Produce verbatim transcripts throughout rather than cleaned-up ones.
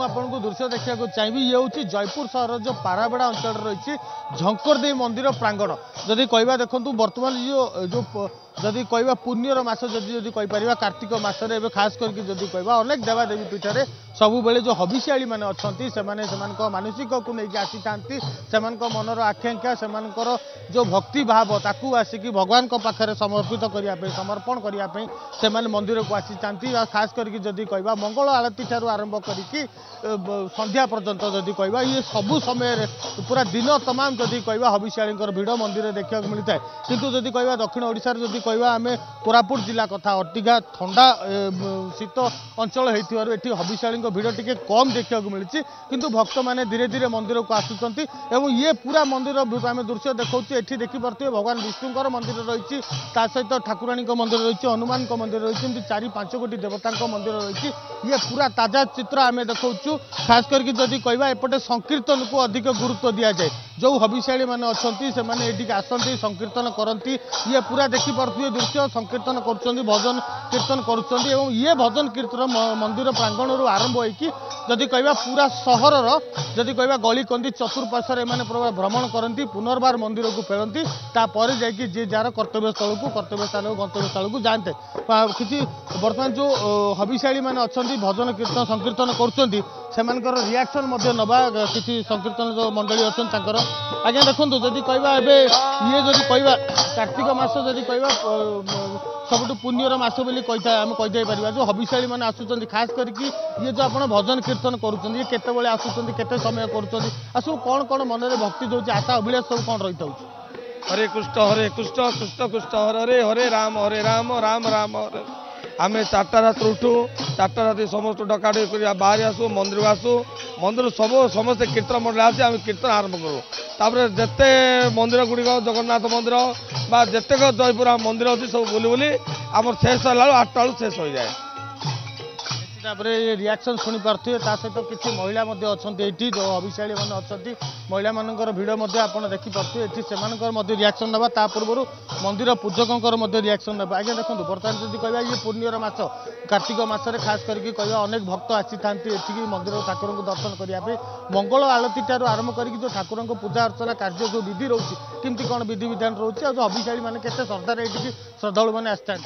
आपको दृश्य देखा चाहिए ये हूँ जयपुर सहर जो पाराबेड़ा अंचल रही झंकरदेई मंदिर प्रांगण जदि कहवा देखूँ बर्तमान जो जो जदि कहवा पुण्यर मास जदि कहीपर कार्तिक मसरे खास करके जदि कहवा अनेक देवादेवी पीठरे सबु बेले जो हबिशियाली मैंने अच्छा से मानसिक को लेकिन आसी था से मनर आकांक्षा से जो भक्ति भाव ताकू आसिक भगवान पाखे समर्पित करने समर्पण करने से मंदिर को आसी था खास करके जदि कहवा मंगल आरती ठार आरंभ करके संध्या पर्यंत जदि कहवा ये सबू समय पूरा दिन तमाम जदि कहवा हबिशियाली भिड़ मंदिर देखा मिलता है किंतु जदि कहवा दक्षिण ओडिशार जदि कहवा आम कोरापुट जिला कथा अटिगा ठंडा शीत अंचल होती हबिशियाली भिड़ टी कम देखा मिली किंतु भक्त मैंने धीरे धीरे मंदिर को आसुंच ये पूरा मंदिर आम दृश्य देखा ये देखिपे भगवान विष्णुकर मंदिर रही सहित ठाकुराणी मंदिर रही हनुमान मंदिर रही चारि पांच कोटी देवता मंदिर रही ये पूरा ताजा चित्र आम देखा खास करके जदि कहवा एपटे संकीर्तन को अधिक गुरुत्व दि जाए जो हबिशियाली मैंने अच्छा से आसती संकीर्तन करती ये पूरा देखिपे दृश्य संकीर्तन कर भजन कीर्तन कर ये भजन कीर्तन मंदिर प्रांगण आरंभ होगी जदि कहवा पूरा सहर जदि कहवा गली कंदी चतुर्पार्श्वर एम भ्रमण करती पुनर्बार मंदिर को फेरती तापर जाकि जी जार कर्तव्य स्थल को कर्तव्य स्थान गंतव्य स्थल को जाते किसी बर्तमान जो हबिशियाली मैंने अच्छा भजन कीर्तन संकीर्तन कर रिएक्शन नवा किसी संकीर्तन जो मंडली अच्छा आज्ञा देखो जदि कहवा ये जदि कहवा कार्तिक मास जदि कहवा सबुठ पुण्यर मास बोली आम कहीपर जो हबिशियाली मैंने आसुच्च खास करके ये जो आप भजन कीर्तन करुँच ये केतबेले आसुच्च केते समय करुँच सब कौन कौन मन में भक्ति जो आशा अभिलाष सब कौन रही था हरे कृष्ण हरे कृष्ण कृष्ण कृष्ण हरे हरे हरे राम हरे राम राम राम हरे आम चार्टा रात उठू चार्टा राति समस्त डकाडी कर बाहर आसू मंदिर को आसू मंदिर सब समस्त कीर्तन मंडल आसी आम कीर्तन आरंभ करूँ तापर जिते मंदिर गुड़िक जगन्नाथ मंदिर बा जितेक जयपुर मंदिर अच्छी सब बुली बुली आम शेष है आठटा बेलू शेष हो जाए रिएक्शन शुणी पारे सहित किसी महिला अच्छा जो हबिशियाली मैंने अच्छा महिला मान भिड़ आप देखिपे से रिएक्शन ना ता पूर्व मंदिर पूजकों रिएक्शन ना आज्ञा देखो बर्तमान जब कहवा ये पुण्यर मास कार्तिक मसरे खास करके कहवा अनेक भक्त आसी था मंदिर ठाकुर को दर्शन करने मंगल आलती ठार आरंभ करके जो ठाकुर को पूजा अर्चना कार्य जो विधि रोचे केमती कौन विधि विधान रोचे जो हबिशियाली मैंने केते श्रद्धार ये श्रद्धालु मैंने आसता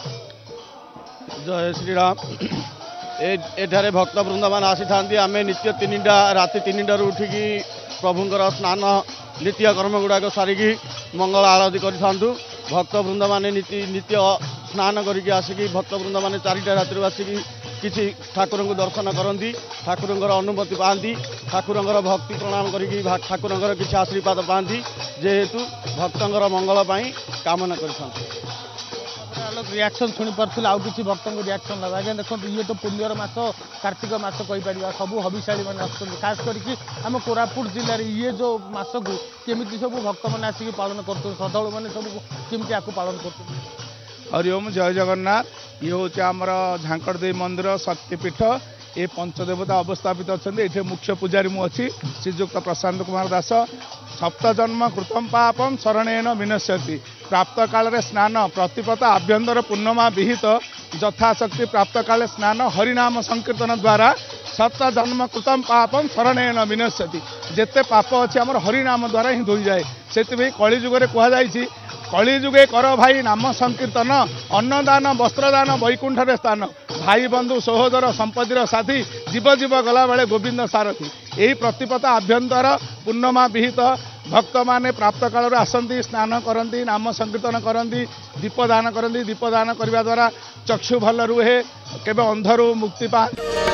जय श्रीराम एठारे भक्त वृंद मान आसी था आम नित्य तीनटा राति तीनटा उठिकी प्रभुंर स्नान नित्य कर्म गुड़ाक सारिकी मंगल आरती करूँ भक्त वृंद मान नित्य स्नान करके आसिकी भक्त वृंद मान चारिटा राति आसिकी किसी ठाकुर को दर्शन करती ठाकुर अनुमति पाती ठाकुर भक्ति प्रणाम करके ठाकुर किसी आशीर्वाद पाती जेहेतु भक्तर मंगल कामना कर रिएक्शन शुणी पार्थिल आउ किसी भक्त रिएक्शन लगा आज्ञा देखो ये तो पुण्यर मास कार्तिक मास कहीपर सब हबिशियाली मैंने आस खास करके आम कोरापुट जिले ये जो मास को केमी सब भक्त मैंने आसिक पालन कर श्रद्धालु मैंने सब केमती आपको पालन कर हरिओम जय जगन्नाथ ये हूँ आमर झांकड़देई मंदिर शक्तिपीठ ये पंचदेवता अवस्थापित अच्छा ये मुख्य पूजारी मुझे श्रीजुक्त प्रशांत कुमार दास सप्त जन्म कृतम पापम शरणेन विनश्यति प्राप्त काल स्नान प्रतिपत आभ्यंतर पूर्णमा विहित यथाशक्ति प्राप्त काल स्नान हरिनाम संकीर्तन द्वारा सप्त जन्म कृतम पापम शरणेन विनश्यति जेते पाप अच्छे आम हरिनाम द्वारा ही धोई जाए से कलिजुगे कहुई कलिजुगे कर भाई नाम संकीर्तन अन्नदान वस्त्रदान वैकुंठ स्थान भाई बंधु सहोदर संपत्तिर साथी जीव जीव गला बेले गोविंद सारथी यही प्रतिपदा आभ्यंतर पूर्णमा विहित भक्त माने प्राप्त काल आसती स्नान करती नाम संकीर्तन करती दीपदान करती दीपदान करने द्वारा चक्षु भल रुहे केबे अंधरू मुक्ति पा।